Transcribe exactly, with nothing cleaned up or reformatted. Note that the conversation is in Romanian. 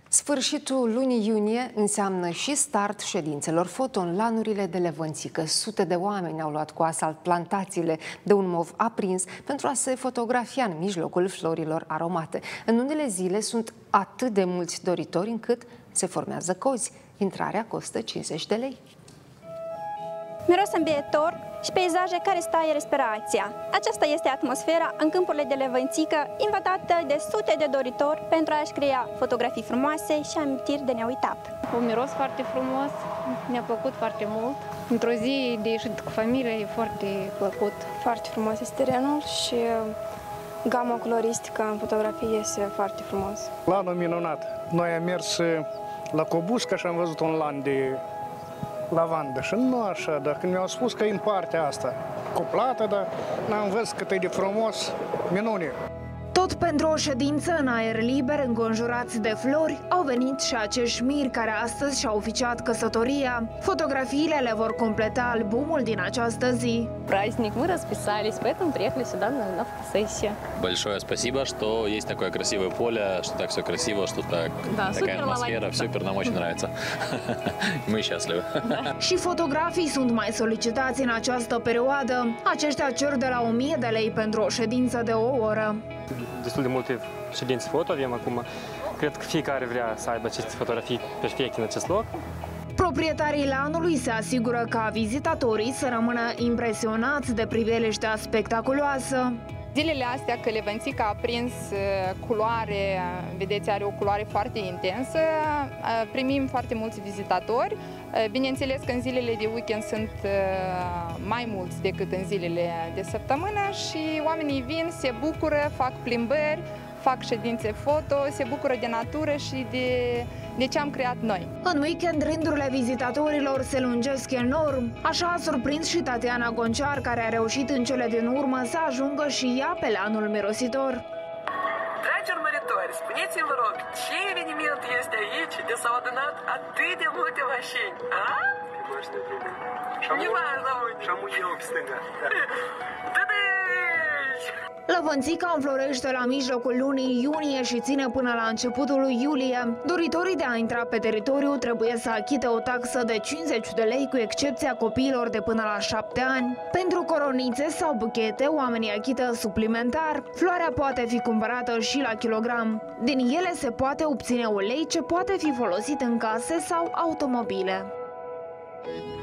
Sfârșitul lunii iunie înseamnă și start ședințelor foto în lanurile de Levănțică. Sute de oameni au luat cu asalt plantațiile de un mov aprins pentru a se fotografia în mijlocul florilor aromate. În unele zile sunt atât de mulți doritori încât se formează cozi. Intrarea costă cincizeci de lei. Miros îmbietor și peisaje care stai respirația. Aceasta este atmosfera în câmpurile de Levănțică, invadată de sute de doritori pentru a-și crea fotografii frumoase și amintiri de neuitat. Un miros foarte frumos, mi-a plăcut foarte mult. Într-o zi de ieșit cu familie e foarte plăcut. Foarte frumos este terenul și gama coloristică în fotografie este foarte frumos. Lanul minunat. Noi am mers la Cobusca și am văzut un lan de lavandă și nu așa, dar când mi-au spus că e în partea asta cuplată, dar n-am văzut cât e de frumos, minune. Tot pentru o ședință în aer liber, înconjurați de flori, au venit și acești miri care astăzi și-au oficiat căsătoria. Fotografiile le vor completa albumul din această zi. Праздник, мы расписались, поэтому приехали сюда на, на фотосессию. Большое спасибо, что есть такое красивое поле, что так все красиво, что так, да, такая атмосфера, супер, нам очень нравится. Мы счастливы. Și fotografii sunt mai solicitați în această perioadă. Aceștia cer de la o mie de lei pentru o ședință de o oră. Destul de multe ședințe foto avem acum. Cred că fiecare vrea să aibă aceste fotografii perfecte în acest loc. Proprietarii lanului se asigură ca vizitatorii să rămână impresionați de priveliștea spectaculoasă. Zilele astea că Levănțica a prins culoare, vedeți, are o culoare foarte intensă, primim foarte mulți vizitatori. Bineînțeles că în zilele de weekend sunt mai mulți decât în zilele de săptămână și oamenii vin, se bucură, fac plimbări, fac ședințe foto, se bucură de natură și de, de ce am creat noi. În weekend, rândurile vizitatorilor se lungesc enorm. Așa a surprins și Tatiana Gonciar, care a reușit în cele din urmă să ajungă și ea pe lanul mirositor. Dragi urmăritori, spuneți-mi, vă rog, ce eveniment este aici de s-au adunat atât de multe mașini? A? Mașini trebuie. Și am eu pe stânga. Lăvănțica înflorește la mijlocul lunii iunie și ține până la începutul lui iulie. Doritorii de a intra pe teritoriu trebuie să achite o taxă de cincizeci de lei, cu excepția copiilor de până la șapte ani. Pentru coronițe sau buchete, oamenii achită suplimentar. Floarea poate fi cumpărată și la kilogram. Din ele se poate obține ulei ce poate fi folosit în case sau automobile.